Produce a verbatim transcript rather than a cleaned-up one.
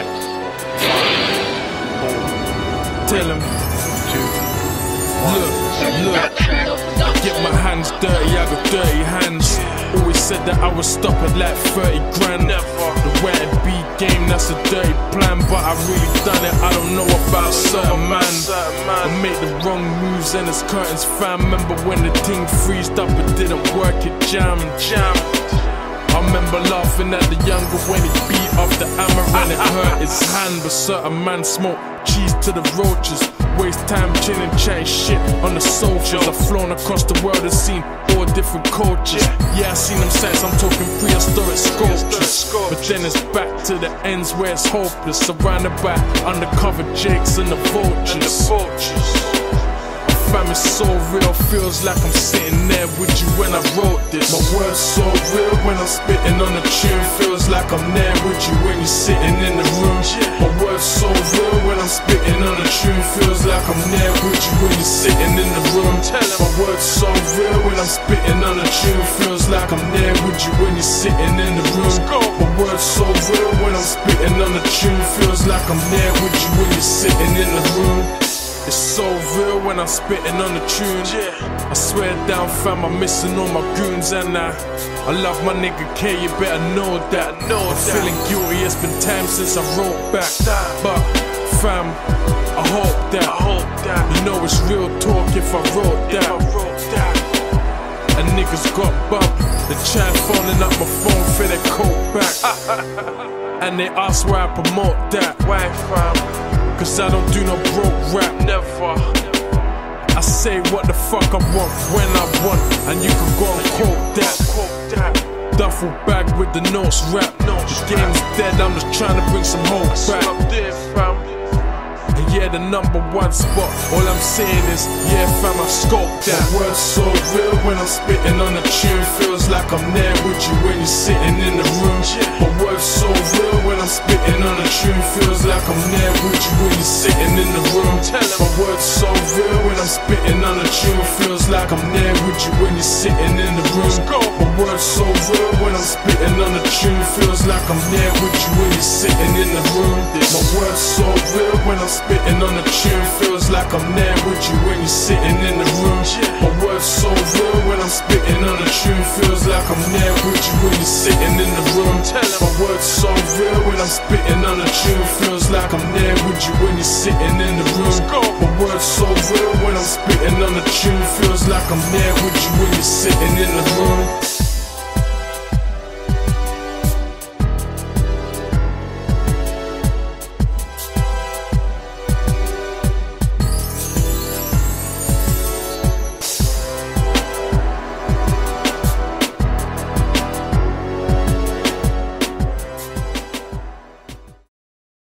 six, five, four, Tell him. two, Look, look, I get my hands dirty, I got dirty hands. Always said that I would stop at like thirty grand. The way it be game, that's a dirty plan, but I really done it, I don't know about certain man. I made the wrong moves and it's curtains fam. Remember when the thing freezed up, it didn't work, it jammed. I remember laughing at the younger when he beat up the hammer and it hurt his hand. But certain man smoked cheese to the roaches, waste time chilling, chatting shit on the soldiers. I've flown across the world and seen all different cultures. Yeah, I seen them sights, I'm talking prehistoric sculptures. But then it's back to the ends where it's hopeless, surrounded by undercover jakes and the vultures. Fam, it's so real, feels like I'm sitting there with you when I wrote this. My words so real when I'm spitting on the tune, feels like I'm there with you when you're sitting in the room. My words so real when I'm spitting on the tune, feels like I'm there with you when you're sitting in the room. My words so real when I'm spitting on the tune, feels like I'm there with you when you're sitting in the room. My words so real when I'm spitting on the tune, feels like I'm there with you when you're sitting in the room. It's so real when I'm spitting on the tune. I swear down fam, I'm missing all my goons. And I, I love my nigga K, you better know that. I'm feeling guilty, it's been time since I wrote back. But fam, I hope that you know it's real talk if I wrote that. And niggas got bumped, the chat phoning up my phone for their coke back. And they ask why I promote that. Why fam? Cause I don't do no broke rap, never. I say what the fuck I want, when I want, and you can go and quote that. Duffel bag with the notes rap. The game's dead, I'm just trying to bring some hope back. And yeah, the number one spot, all I'm saying is, yeah fam, I scoped that. My words so real when I'm spitting on the tune, feels like I'm there with you when you're sitting in the room. My words so real when I'm spitting on the tune, feels like I'm there with you when you're sitting in the room. My words so real when I'm spitting on the tune, feels like I'm there with you when you're sitting in the room. My words so real when I'm spitting on the tune, feels like I'm there with you when you're sitting in the room. My words so real when I'm spitting on the tune, feels like I'm there with you when you're sitting in the room. My words so real when I'm spitting on the tune, feels like I'm there with you when you're sitting in the room. My words so real when I'm spitting on the tune, feels like I'm there with you when you're sitting in the room. My words so real when I'm spitting on the tune, feels like I'm there with you when you're sitting in the room.